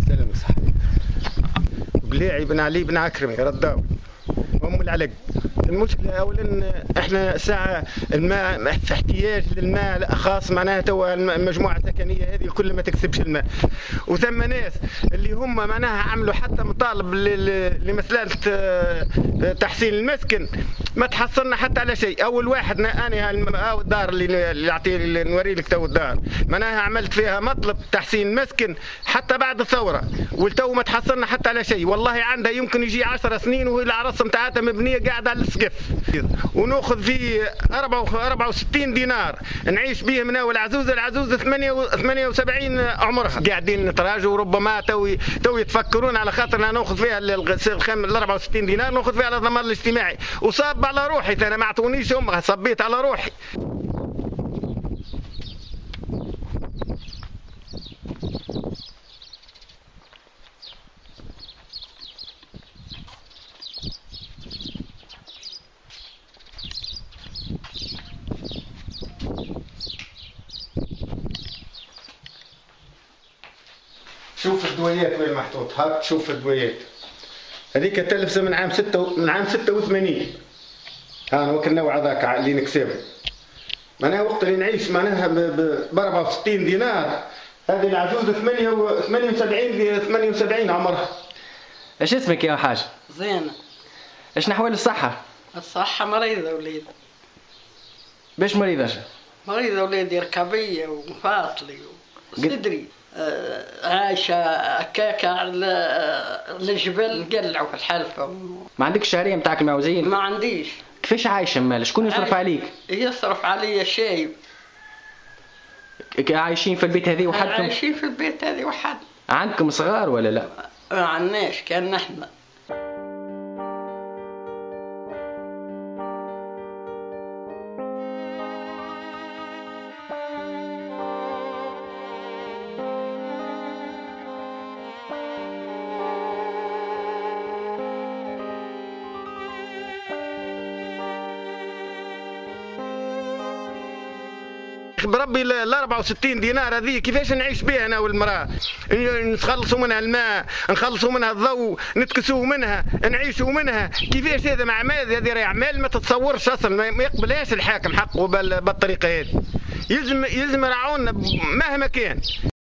سلم صحيح. بليعي بن علي بن عكرمي رداوي ام العلق. المشكله اولا احنا ساعه الماء في احتياج للماء خاص، معناها توا المجموعه السكنيه هذه كل ما تكسبش الماء، وثم ناس اللي هم معناها عملوا حتى مطالب لمساله تحسين المسكن ما تحصلنا حتى على شيء. اول واحد انا الدار اللي نوري لك تو الدار معناها عملت فيها مطلب تحسين المسكن حتى بعد الثوره، والتو ما تحصلنا حتى على شيء. والله عندها يمكن يجي 10 سنين وهي العرس نتاعتها مبنيه قاعده على السقف، وناخذ فيه 64 دينار نعيش به من اول العزوزه 78 عمرها. قاعدين نتراجعوا وربما تو يتفكرون على خاطر ناخذ فيها ال 64 دينار ناخذ فيها على الضمان الاجتماعي، وصاب على روحي انا ما اعطونيش امها، صبيت على روحي. شوف الدويات وين محطوط، هاك شوف الدويات هذيك تلفزه من عام 86. ها وك النوع هذاك اللي نكسبه معناها وقت اللي نعيش معناها ب 64 دينار. هذه العجوزه 78 عمرها. ايش اسمك يا حاج؟ زينة. ايش نحوال الصحة؟ الصحة مريضة وليد. باش مريضة؟ مريضة وليدي ركبية ومفاصلي وصدري. عايشة كاكا على الجبل قلعوا في الحلفة. ما عندكش شهرية متاعك المعوزين؟ ما عنديش. كيفاش عايشة مال؟ شكون يصرف عليك؟ يصرف علي الشايب. عايشين في البيت هذه وحدكم؟ عايشين في البيت هذه وحد. عندكم صغار ولا لا؟ ما عندناش كان نحن. بربي ال 64 دينار هذه كيفاش نعيش بها انا والمراه؟ نخلصوا منها الماء، نخلصوا منها الضوء، نتكسوا منها، نعيشوا منها، كيفاش هذا مع هذه راهي اعمال ما تتصورش اصلا، ما يقبلهاش الحاكم حقه بالطريقه هذه. يلزم يراعونا مهما كان.